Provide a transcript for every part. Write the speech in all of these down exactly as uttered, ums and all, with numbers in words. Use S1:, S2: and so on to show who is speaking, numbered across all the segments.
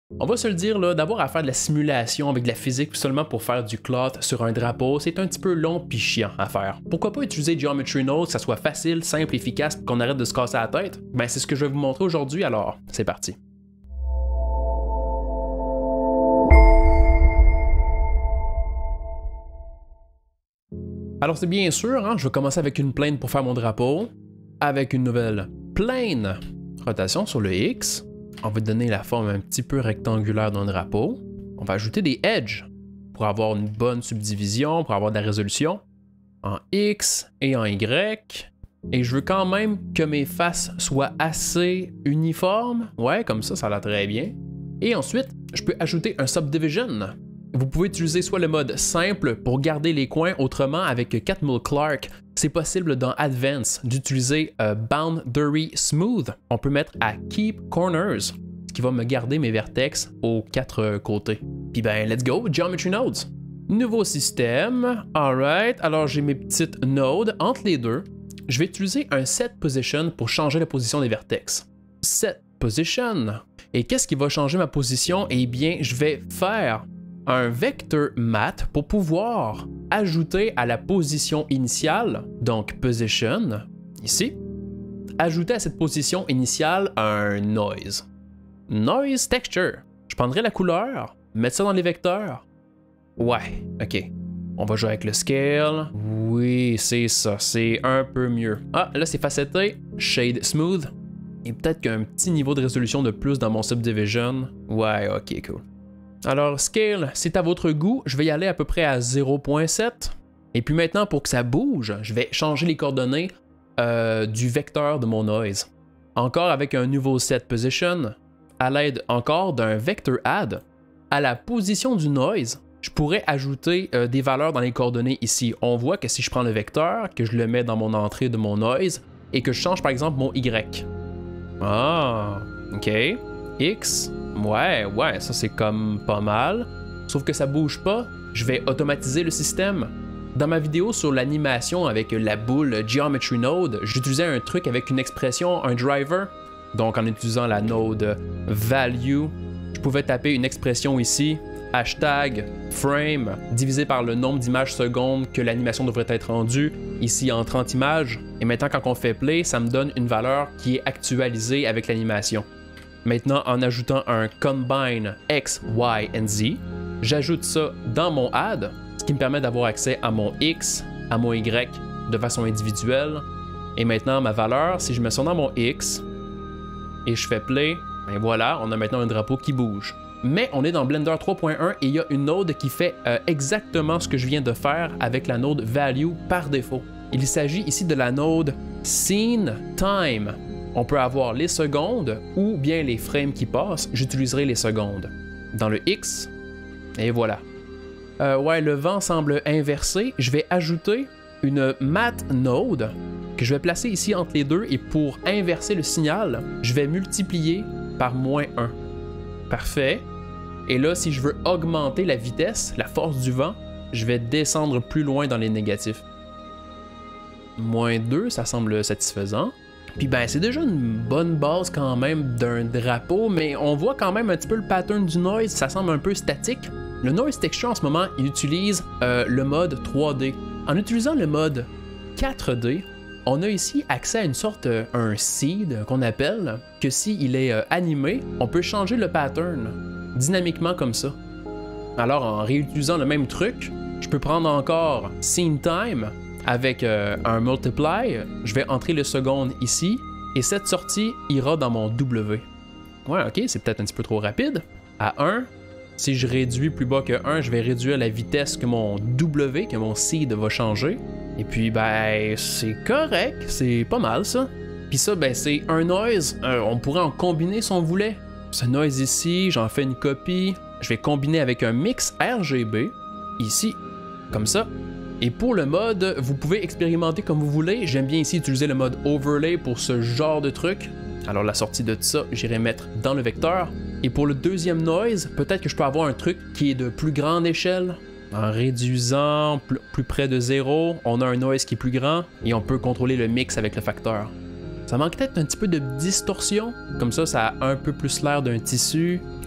S1: On va se le dire, là, d'avoir à faire de la simulation avec de la physique seulement pour faire du cloth sur un drapeau, c'est un petit peu long pis chiant à faire. Pourquoi pas utiliser Geometry Node, que ça soit facile, simple, efficace, qu'on arrête de se casser la tête? Ben c'est ce que je vais vous montrer aujourd'hui, alors c'est parti. Alors c'est bien sûr, hein, je vais commencer avec une plane pour faire mon drapeau, avec une nouvelle plane, rotation sur le X. On va donner la forme un petit peu rectangulaire d'un drapeau. On va ajouter des edges pour avoir une bonne subdivision, pour avoir de la résolution en X et en Y. Et je veux quand même que mes faces soient assez uniformes. Ouais, comme ça, ça a l'air très bien. Et ensuite, je peux ajouter un subdivision. Vous pouvez utiliser soit le mode simple pour garder les coins, autrement avec Catmull Clark, c'est possible dans Advance d'utiliser euh, Boundary Smooth. On peut mettre à Keep Corners, ce qui va me garder mes vertex aux quatre côtés. Puis ben, let's go, Geometry Nodes. Nouveau système, alright, alors j'ai mes petites nodes entre les deux. Je vais utiliser un Set Position pour changer la position des vertex. Set Position. Et qu'est-ce qui va changer ma position? Eh bien, je vais faire un vector mat pour pouvoir ajouter à la position initiale, donc position, ici, ajouter à cette position initiale un noise. Noise texture. Je prendrai la couleur, mettre ça dans les vecteurs. Ouais, ok. On va jouer avec le scale. Oui, c'est ça, c'est un peu mieux. Ah, là c'est facetté, shade smooth. Et peut-être qu'un petit niveau de résolution de plus dans mon subdivision. Ouais, ok, cool. Alors, scale, c'est à votre goût. Je vais y aller à peu près à zéro virgule sept. Et puis maintenant, pour que ça bouge, je vais changer les coordonnées euh, du vecteur de mon noise. Encore avec un nouveau set position, à l'aide encore d'un vector add, à la position du noise, je pourrais ajouter euh, des valeurs dans les coordonnées ici. On voit que si je prends le vecteur, que je le mets dans mon entrée de mon noise, et que je change par exemple mon Y. Ah, ok. X. Ouais, ouais, ça c'est comme pas mal. Sauf que ça bouge pas, je vais automatiser le système. Dans ma vidéo sur l'animation avec la boule Geometry Node, j'utilisais un truc avec une expression, un driver. Donc en utilisant la node value, je pouvais taper une expression ici, hashtag frame, divisé par le nombre d'images secondes que l'animation devrait être rendue, ici en trente images. Et maintenant quand on fait play, ça me donne une valeur qui est actualisée avec l'animation. Maintenant, en ajoutant un combine X, Y and Z, j'ajoute ça dans mon add, ce qui me permet d'avoir accès à mon X, à mon Y de façon individuelle. Et maintenant, ma valeur, si je mets ça dans mon X et je fais play, ben voilà, on a maintenant un drapeau qui bouge. Mais on est dans Blender trois point un et il y a une node qui fait euh, exactement ce que je viens de faire avec la node value par défaut. Il s'agit ici de la node scene time. On peut avoir les secondes ou bien les frames qui passent, j'utiliserai les secondes. Dans le X, et voilà. Euh, ouais, le vent semble inversé. Je vais ajouter une matte node que je vais placer ici entre les deux et pour inverser le signal, je vais multiplier par moins un. Parfait. Et là, si je veux augmenter la vitesse, la force du vent, je vais descendre plus loin dans les négatifs. moins deux, ça semble satisfaisant. Puis ben c'est déjà une bonne base quand même d'un drapeau, mais on voit quand même un petit peu le pattern du noise, ça semble un peu statique. Le noise texture en ce moment, il utilise euh, le mode trois D. En utilisant le mode quatre D, on a ici accès à une sorte, euh, un seed qu'on appelle, que s'il est euh, animé, on peut changer le pattern dynamiquement comme ça. Alors en réutilisant le même truc, je peux prendre encore scene time, avec euh, un multiply, je vais entrer le seconde ici, et cette sortie ira dans mon W. Ouais, ok, c'est peut-être un petit peu trop rapide. À un, si je réduis plus bas que un, je vais réduire la vitesse que mon W, que mon seed va changer. Et puis, ben, c'est correct, c'est pas mal ça. Puis ça, ben, c'est un noise, euh, on pourrait en combiner si on voulait. Ce noise ici, j'en fais une copie, je vais combiner avec un mix R G B, ici, comme ça. Et pour le mode, vous pouvez expérimenter comme vous voulez. J'aime bien ici utiliser le mode Overlay pour ce genre de truc. Alors la sortie de ça, j'irai mettre dans le vecteur. Et pour le deuxième noise, peut-être que je peux avoir un truc qui est de plus grande échelle. En réduisant plus, plus près de zéro, on a un noise qui est plus grand et on peut contrôler le mix avec le facteur. Ça manque peut-être un petit peu de distorsion. Comme ça, ça a un peu plus l'air d'un tissu.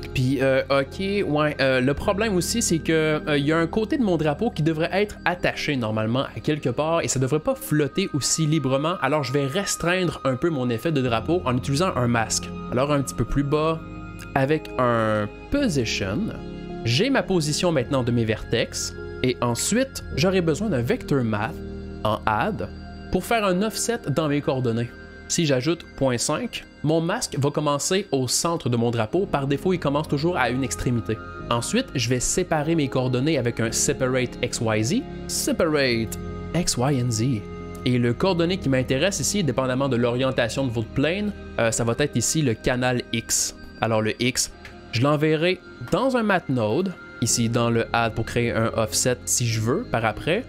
S1: Puis, euh, ok, ouais, euh, le problème aussi, c'est que il euh, y a un côté de mon drapeau qui devrait être attaché normalement à quelque part et ça devrait pas flotter aussi librement. Alors, je vais restreindre un peu mon effet de drapeau en utilisant un masque. Alors, un petit peu plus bas, avec un position, j'ai ma position maintenant de mes vertex et ensuite, j'aurai besoin d'un vector math en add pour faire un offset dans mes coordonnées. Si j'ajoute zéro point cinq, mon masque va commencer au centre de mon drapeau. Par défaut, il commence toujours à une extrémité. Ensuite, je vais séparer mes coordonnées avec un separate X Y Z, separate X Y and Z. Et le coordonné qui m'intéresse ici, dépendamment de l'orientation de votre plane, euh, ça va être ici le canal X. Alors le X, je l'enverrai dans un math node, ici dans le add pour créer un offset si je veux par après.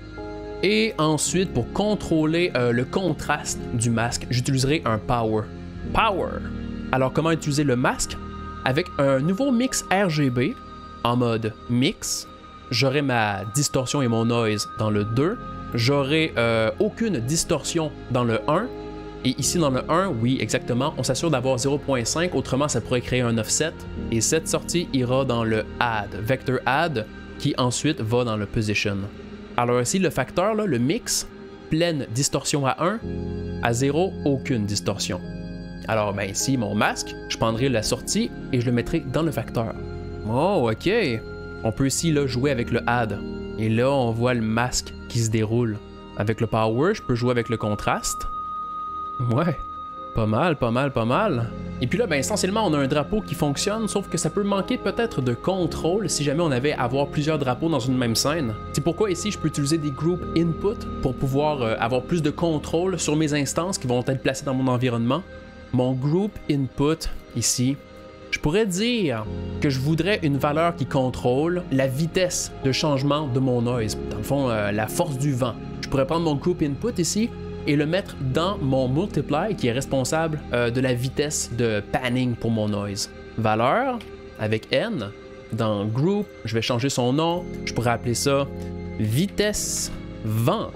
S1: Et ensuite, pour contrôler euh, le contraste du masque, j'utiliserai un power. Power! Alors, comment utiliser le masque? Avec un nouveau mix R G B en mode mix, j'aurai ma distorsion et mon noise dans le deux, j'aurai euh, aucune distorsion dans le un, et ici dans le un, oui, exactement, on s'assure d'avoir zéro point cinq, autrement ça pourrait créer un offset, et cette sortie ira dans le add, vector add, qui ensuite va dans le position. Alors ici, le facteur, là, le mix, pleine distorsion à un, à zéro, aucune distorsion. Alors ben ici, mon masque, je prendrai la sortie et je le mettrai dans le facteur. Oh, ok. On peut ici là, jouer avec le add. Et là, on voit le masque qui se déroule. Avec le power, je peux jouer avec le contraste. Ouais. Pas mal, pas mal, pas mal. Et puis là, ben, essentiellement, on a un drapeau qui fonctionne, sauf que ça peut manquer peut-être de contrôle si jamais on avait à avoir plusieurs drapeaux dans une même scène. C'est pourquoi ici, je peux utiliser des group input pour pouvoir euh, avoir plus de contrôle sur mes instances qui vont être placées dans mon environnement. Mon group input, ici, je pourrais dire que je voudrais une valeur qui contrôle la vitesse de changement de mon noise. Dans le fond, euh, la force du vent. Je pourrais prendre mon group input ici et le mettre dans mon multiply qui est responsable euh, de la vitesse de panning pour mon noise. Valeur avec N. Dans group, je vais changer son nom. Je pourrais appeler ça vitesse vent.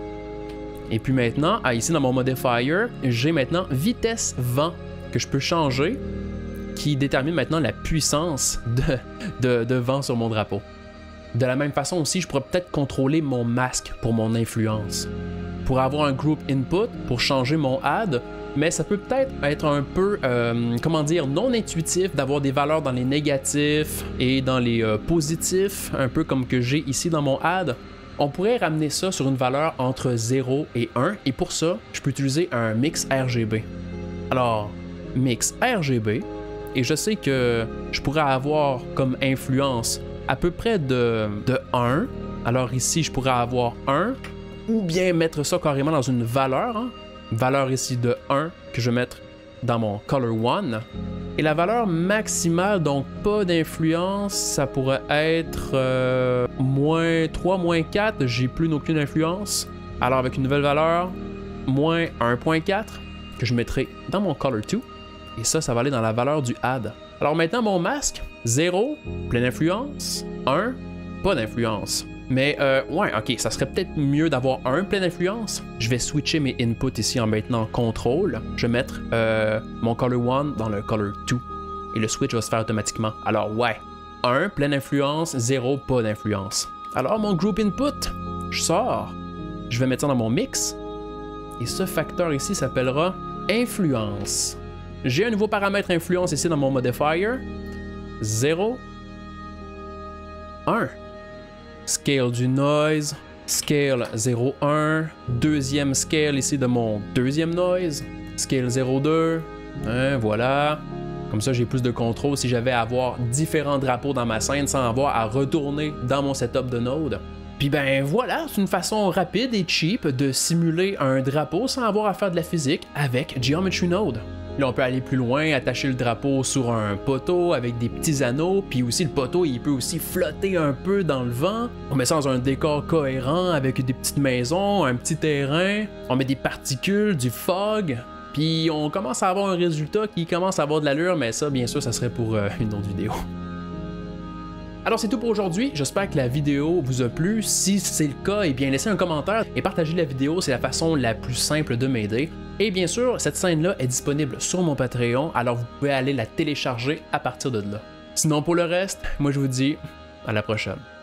S1: Et puis maintenant, ah, ici dans mon modifier, j'ai maintenant vitesse vent que je peux changer qui détermine maintenant la puissance de, de, de vent sur mon drapeau. De la même façon aussi, je pourrais peut-être contrôler mon masque pour mon influence. Pour avoir un group input, pour changer mon add, mais ça peut peut-être être un peu, euh, comment dire, non intuitif d'avoir des valeurs dans les négatifs et dans les euh, positifs, un peu comme que j'ai ici dans mon add. On pourrait ramener ça sur une valeur entre zéro et un, et pour ça, je peux utiliser un mix R G B. Alors, mix R G B, et je sais que je pourrais avoir comme influence à peu près de, de un. Alors ici, je pourrais avoir un, ou bien mettre ça carrément dans une valeur, hein? Valeur ici de un que je vais mettre dans mon color one. Et la valeur maximale, donc pas d'influence, ça pourrait être euh, moins trois, moins quatre, j'ai plus aucune influence. Alors avec une nouvelle valeur, moins un point quatre, que je mettrai dans mon color deux. Et ça, ça va aller dans la valeur du add. Alors maintenant, mon masque, zéro, pleine influence, un, pas d'influence. Mais euh, ouais, ok, ça serait peut-être mieux d'avoir un plein d'influence. Je vais switcher mes inputs ici en maintenant contrôle. Je vais mettre euh, mon color one dans le color deux. Et le switch va se faire automatiquement. Alors ouais, un plein d'influence, zéro pas d'influence. Alors mon group input, je sors. Je vais mettre ça dans mon mix. Et ce facteur ici s'appellera influence. J'ai un nouveau paramètre influence ici dans mon modifier. zéro, un. Scale du noise, scale zéro un, deuxième scale ici de mon deuxième noise, scale zéro deux, hein, voilà. Comme ça, j'ai plus de contrôle si j'avais à avoir différents drapeaux dans ma scène sans avoir à retourner dans mon setup de node. Puis ben voilà, c'est une façon rapide et cheap de simuler un drapeau sans avoir à faire de la physique avec Geometry Node. Là, on peut aller plus loin, attacher le drapeau sur un poteau avec des petits anneaux, puis aussi le poteau, il peut aussi flotter un peu dans le vent. On met ça dans un décor cohérent avec des petites maisons, un petit terrain, on met des particules, du fog, puis on commence à avoir un résultat qui commence à avoir de l'allure, mais ça, bien sûr, ça serait pour euh, une autre vidéo. Alors c'est tout pour aujourd'hui, j'espère que la vidéo vous a plu. Si c'est le cas, eh bien laissez un commentaire et partagez la vidéo, c'est la façon la plus simple de m'aider. Et bien sûr, cette scène-là est disponible sur mon Patreon, alors vous pouvez aller la télécharger à partir de là. Sinon, pour le reste, moi je vous dis à la prochaine.